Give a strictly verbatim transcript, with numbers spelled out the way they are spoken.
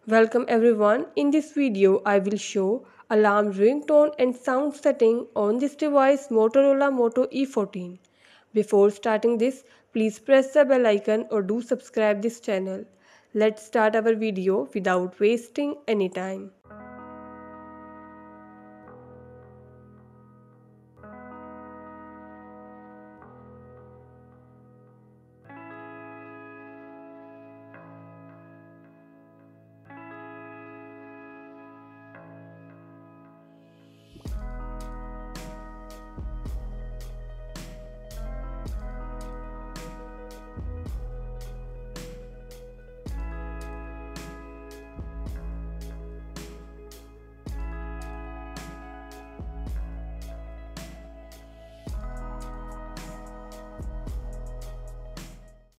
Welcome everyone. In this video, I will show alarm ringtone and sound setting on this device Motorola Moto E fourteen. Before starting this, please press the bell icon or do subscribe this channel. Let's start our video without wasting any time.